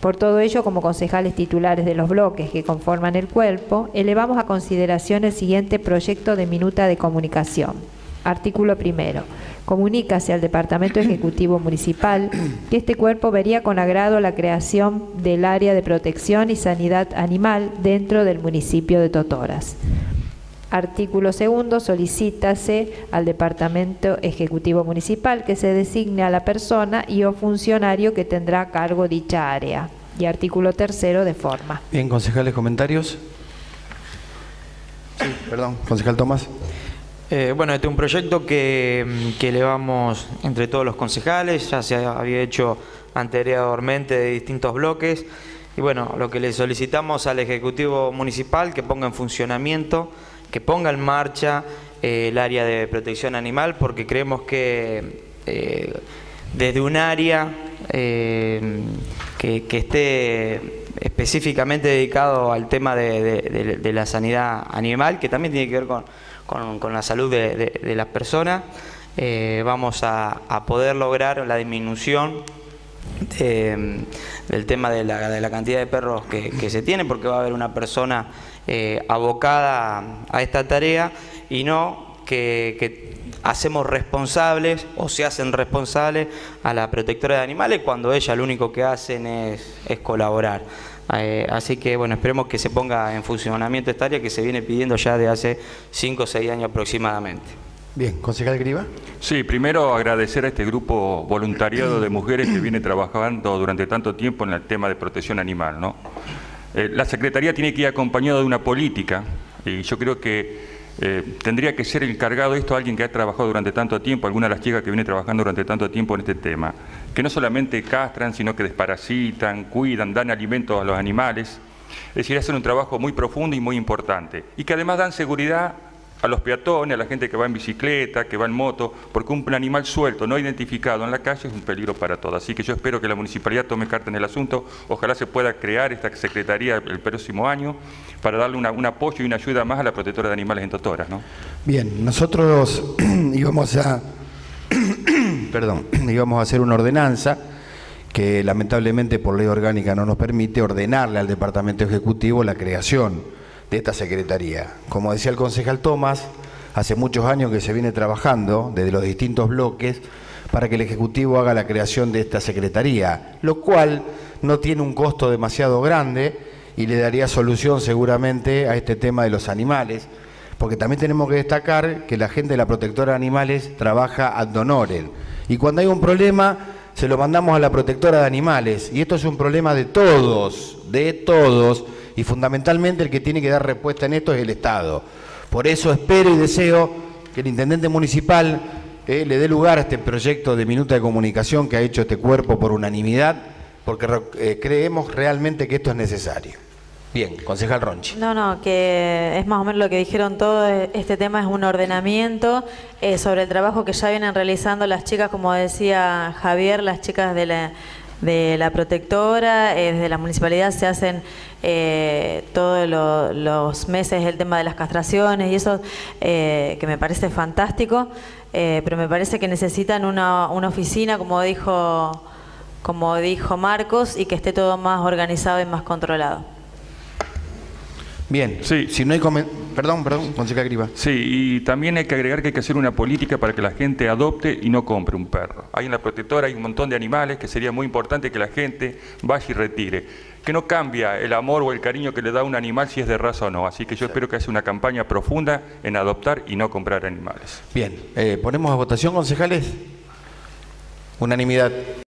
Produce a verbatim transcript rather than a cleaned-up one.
Por todo ello, como concejales titulares de los bloques que conforman el cuerpo, elevamos a consideración el siguiente proyecto de minuta de comunicación. Artículo primero. Comunícase al Departamento Ejecutivo Municipal que este cuerpo vería con agrado la creación del área de protección y sanidad animal dentro del municipio de Totoras. Artículo segundo. Solicítase al Departamento Ejecutivo Municipal que se designe a la persona y o funcionario que tendrá a cargo dicha área. Y artículo tercero de forma. Bien, concejales, comentarios. Sí, perdón, concejal Tomás. Eh, bueno, este es un proyecto que, que elevamos entre todos los concejales, ya se había hecho anteriormente de distintos bloques, y bueno, lo que le solicitamos al Ejecutivo Municipal que ponga en funcionamiento, que ponga en marcha eh, el área de protección animal, porque creemos que eh, desde un área eh, que, que esté específicamente dedicado al tema de, de, de, de la sanidad animal, que también tiene que ver con Con, con la salud de, de, de las personas, eh, vamos a, a poder lograr la disminución de, del tema de la, de la cantidad de perros que, que se tiene, porque va a haber una persona eh, abocada a esta tarea y no que, que hacemos responsables o se hacen responsables a la protectora de animales cuando ella lo único que hacen es, es colaborar. Eh, así que bueno, esperemos que se ponga en funcionamiento esta área que se viene pidiendo ya de hace cinco o seis años aproximadamente. Bien, concejal Griva. Sí, primero agradecer a este grupo voluntariado de mujeres que viene trabajando durante tanto tiempo en el tema de protección animal, ¿no? Eh, la Secretaría tiene que ir acompañada de una política y yo creo que eh, tendría que ser encargado esto a alguien que ha trabajado durante tanto tiempo, alguna de las chicas que viene trabajando durante tanto tiempo en este tema, que no solamente castran, sino que desparasitan, cuidan, dan alimentos a los animales, es decir, hacen un trabajo muy profundo y muy importante, y que además dan seguridad a los peatones, a la gente que va en bicicleta, que va en moto, porque un animal suelto, no identificado en la calle es un peligro para todos. Así que yo espero que la municipalidad tome carta en el asunto, ojalá se pueda crear esta secretaría el próximo año para darle una, un apoyo y una ayuda más a la protectora de animales en Totoras, ¿no? Bien, nosotros íbamos a, perdón, íbamos a hacer una ordenanza que lamentablemente por ley orgánica no nos permite ordenarle al Departamento Ejecutivo la creación de esta secretaría. Como decía el concejal Tomás, hace muchos años que se viene trabajando desde los distintos bloques para que el Ejecutivo haga la creación de esta secretaría, lo cual no tiene un costo demasiado grande y le daría solución seguramente a este tema de los animales, porque también tenemos que destacar que la gente de la protectora de animales trabaja ad honorem, y cuando hay un problema se lo mandamos a la protectora de animales, y esto es un problema de todos, de todos, y fundamentalmente el que tiene que dar respuesta en esto es el Estado. Por eso espero y deseo que el intendente municipal eh, le dé lugar a este proyecto de minuta de comunicación que ha hecho este cuerpo por unanimidad, porque eh, creemos realmente que esto es necesario. Bien, concejal Ronchi. No, no, que es más o menos lo que dijeron todos. Este tema es un ordenamiento eh, sobre el trabajo que ya vienen realizando las chicas, como decía Javier, las chicas de la... de la protectora, eh, desde la municipalidad se hacen eh, todos lo, los meses el tema de las castraciones y eso eh, que me parece fantástico, eh, pero me parece que necesitan una, una oficina, como dijo, como dijo Marcos, y que esté todo más organizado y más controlado. Bien, sí. Si no hay comen... Perdón, perdón, concejal Griva. Sí, y también hay que agregar que hay que hacer una política para que la gente adopte y no compre un perro. Hay en la protectora, hay un montón de animales que sería muy importante que la gente vaya y retire. Que no cambia el amor o el cariño que le da un animal si es de raza o no. Así que yo espero que haga una campaña profunda en adoptar y no comprar animales. Bien, eh, ¿ponemos a votación, concejales? Unanimidad.